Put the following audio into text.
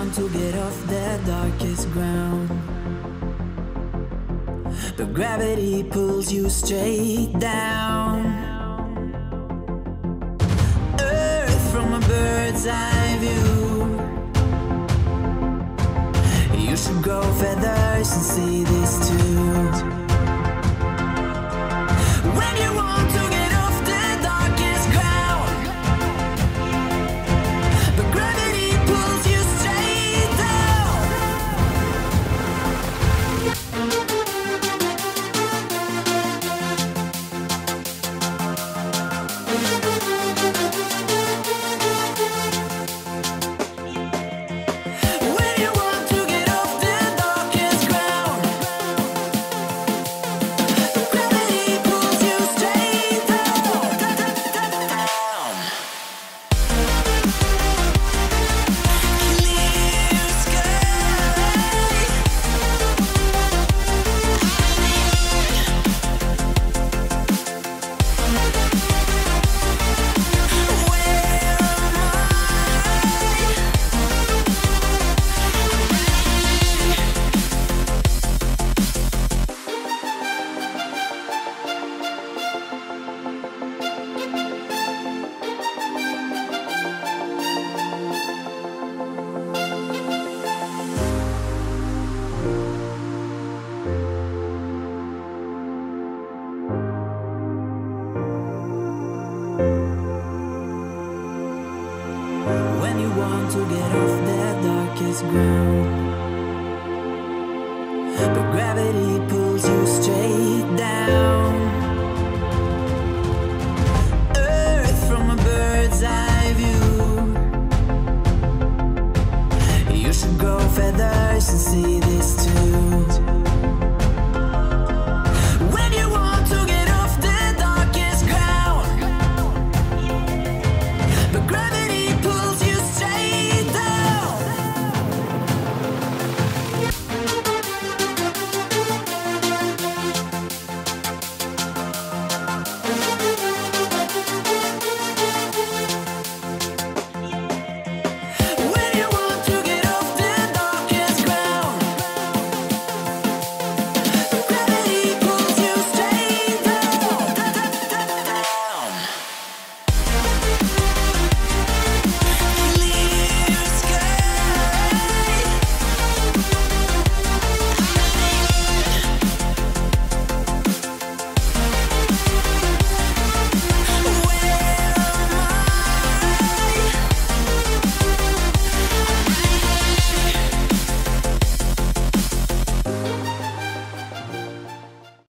want to get off the darkest ground, but gravity pulls you straight down. Earth from a bird's eye view. You should grow feathers and see this too. When you want to get off the darkest ground, but gravity pulls you straight down. When you want to get off the darkest ground, but gravity pulls you straight down. Clear sky. Where am When you want to get off the darkest ground, but gravity pulls you straight